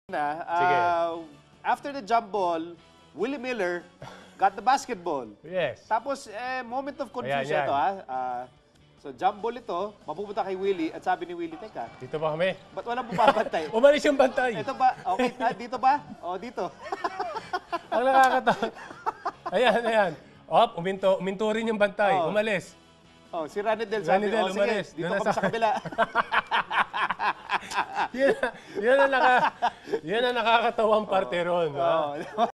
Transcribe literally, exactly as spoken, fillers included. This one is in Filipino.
na, Sige. uh, after the jump ball, Willie Miller got the basketball. Yes. Tapos, eh, moment of confusion Ayan, yan. ito, ha? Uh, so, jump ball ito, mapupunta kay Willie, at sabi ni Willie, teka, Dito ba kami? ba't walang bumabantay? Umalis yung bantay. Ito ba? Okay, ah, dito ba? O, dito. Ang nakakatawa. Ayan, ayan. Op, uminto, uminto rin yung bantay. Oh. Umalis. Oh, si Ranidel sabi, Ranidel, oh, sige, umalis. dito Doon na kami sa- sa kabila. Yan, yan ang naka, yan ang nakakatawang parte ron. ha? Oh.